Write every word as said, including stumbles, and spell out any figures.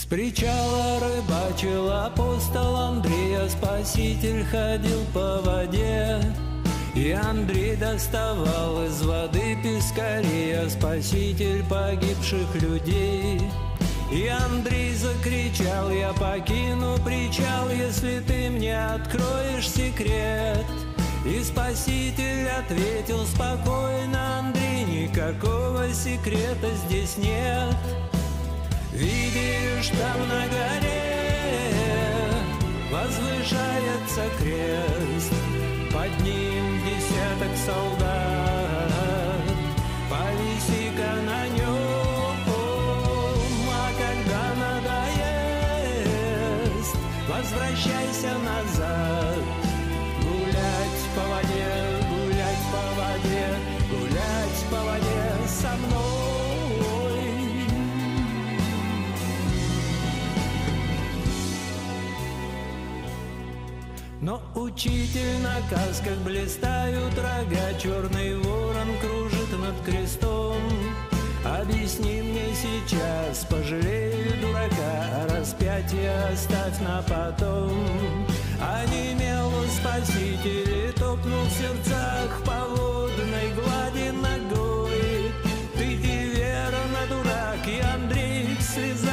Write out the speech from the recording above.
С причала рыбачил апостол Андрей, а Спаситель ходил по воде. И Андрей доставал из воды пескарей, а Спаситель погибших людей. И Андрей закричал: я покину причал, если ты мне откроешь секрет. И Спаситель ответил спокойно: Андрей, никакого секрета здесь нет. Видишь, там на горе возвышается крест, под ним десяток солдат, повиси-ка на нем, а когда надоест, возвращайся назад. Гулять по воде, гулять по воде, гулять по воде со мной. Но учитель наказ, как блистают рога, черный ворон кружит над крестом. Объясни мне сейчас, пожалею дурака, а распятие оставь на потом. Онемел Спаситель и топнул в сердцах по водной глади ногой. Ты и верно дурак, и Андрей в слезах